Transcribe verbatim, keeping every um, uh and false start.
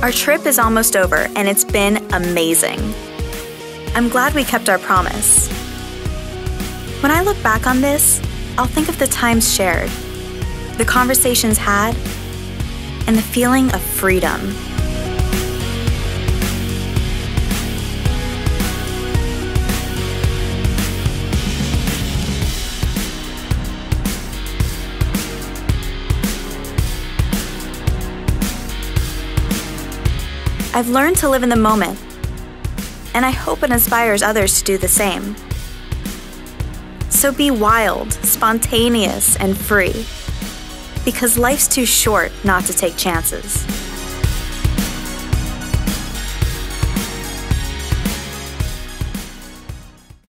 Our trip is almost over, and it's been amazing. I'm glad we kept our promise. When I look back on this, I'll think of the times shared, the conversations had, and the feeling of freedom. I've learned to live in the moment, and I hope it inspires others to do the same. So be wild, spontaneous, and free, because life's too short not to take chances.